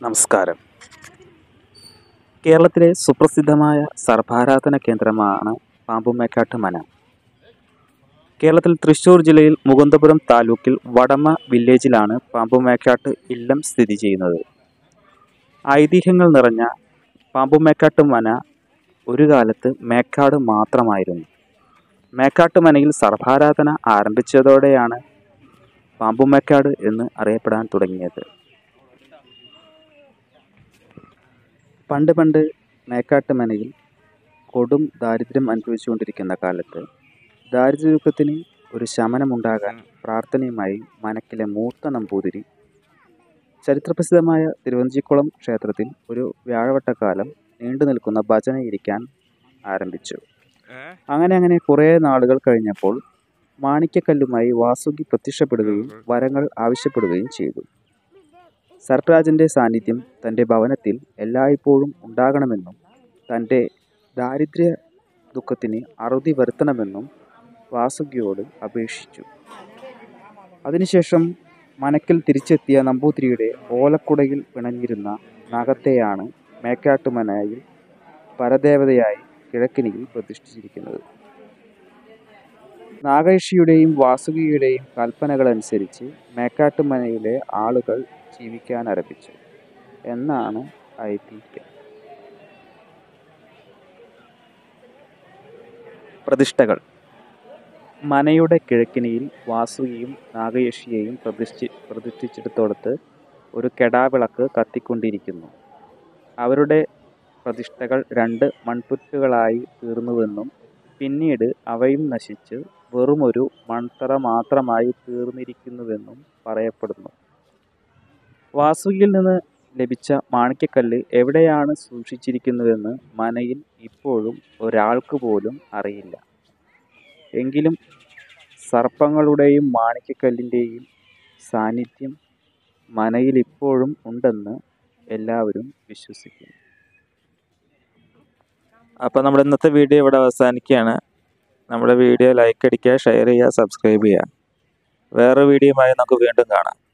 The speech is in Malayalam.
നമസ്കാരം. കേരളത്തിലെ സുപ്രസിദ്ധമായ സർപ്പാരാധന കേന്ദ്രമാണ് പാമ്പുമേക്കാട്ട് മന. കേരളത്തിൽ തൃശ്ശൂർ ജില്ലയിൽ മുകുന്ദപുരം താലൂക്കിൽ വടമ വില്ലേജിലാണ് പാമ്പുമേക്കാട്ട് ഇല്ലം സ്ഥിതി ചെയ്യുന്നത്. ഐതിഹ്യങ്ങൾ നിറഞ്ഞ പാമ്പുമേക്കാട്ട് മന ഒരു കാലത്ത് മേക്കാട് മാത്രമായിരുന്നു. മേക്കാട്ട് മനയിൽ സർപ്പാരാധന ആരംഭിച്ചതോടെയാണ് പാമ്പുമേക്കാട് എന്ന് അറിയപ്പെടാൻ തുടങ്ങിയത്. പണ്ട് മേക്കാട്ട് മനയിൽ കൊടും ദാരിദ്ര്യം അനുഭവിച്ചുകൊണ്ടിരിക്കുന്ന കാലത്ത് ദാരിദ്ര്യത്തിന് ഒരു ശമനമുണ്ടാകാൻ പ്രാർത്ഥനയുമായി മനക്കിലെ മൂത്ത നമ്പൂതിരി ചരിത്രപ്രസിദ്ധമായ തിരുവഞ്ചിക്കുളം ക്ഷേത്രത്തിൽ ഒരു വ്യാഴവട്ടക്കാലം നീണ്ടു നിൽക്കുന്ന ഭജന ഇരിക്കാൻ ആരംഭിച്ചു. അങ്ങനെ കുറേ നാളുകൾ കഴിഞ്ഞപ്പോൾ മാണിക്യക്കല്ലുമായി വാസുകി പ്രത്യക്ഷപ്പെടുകയും വരങ്ങൾ ആവശ്യപ്പെടുകയും ചെയ്തു. സർപ്പരാജന്റെ സാന്നിധ്യം തൻ്റെ ഭവനത്തിൽ എല്ലായ്പ്പോഴും ഉണ്ടാകണമെന്നും തൻ്റെ ദാരിദ്ര്യ ദുഃഖത്തിന് അറുതി വരുത്തണമെന്നും വാസുകിയോട് അപേക്ഷിച്ചു. അതിനുശേഷം മനക്കിൽ തിരിച്ചെത്തിയ നമ്പൂതിരിയുടെ ഓലക്കുടയിൽ പിണഞ്ഞിരുന്ന നാഗത്തെയാണ് മേക്കാട്ടുമനയിൽ പരദേവതയായി കിഴക്കിനിയിൽ പ്രതിഷ്ഠിച്ചിരിക്കുന്നത്. നാഗേഷിയുടെയും വാസുകിയുടെയും കൽപ്പനകളനുസരിച്ച് മേക്കാട്ടുമനയിലെ ആളുകൾ ജീവിക്കാൻ ആരംഭിച്ചു എന്നാണ് ഐതിഹ്യം. പ്രതിഷ്ഠകൾ. മനയുടെ കിഴക്കിനിയിൽ വാസുകിയും നാഗേഷിയെയും പ്രതിഷ്ഠിച്ചിടത്തോടത്ത് ഒരു കെടാവിളക്ക് കത്തിക്കൊണ്ടിരിക്കുന്നു. അവരുടെ പ്രതിഷ്ഠകൾ 2 മൺപുറ്റുകളായി തീർന്നുവെന്നും പിന്നീട് അവയും നശിച്ച് വെറുമൊരു മൺതറ മാത്രമായി തീർന്നിരിക്കുന്നുവെന്നും പറയപ്പെടുന്നു. വാസുകിയിൽ നിന്ന് ലഭിച്ച മാണിക്യക്കല്ല് എവിടെയാണ് സൂക്ഷിച്ചിരിക്കുന്നുവെന്ന് മനയിൽ ഇപ്പോഴും ഒരാൾക്ക് പോലും അറിയില്ല. എങ്കിലും സർപ്പങ്ങളുടെയും മാണിക്യക്കല്ലിൻ്റെയും സാന്നിധ്യം മനയിൽ ഇപ്പോഴും ഉണ്ടെന്ന് എല്ലാവരും വിശ്വസിക്കുന്നു. അപ്പോൾ നമ്മുടെ ഇന്നത്തെ വീഡിയോ ഇവിടെ അവസാനിക്കുകയാണ്. നമ്മുടെ വീഡിയോ ലൈക്ക് അടിക്കുക, ഷെയർ ചെയ്യുക, സബ്സ്ക്രൈബ് ചെയ്യുക. വേറെ വീഡിയോയുമായി നമുക്ക് വീണ്ടും കാണാം.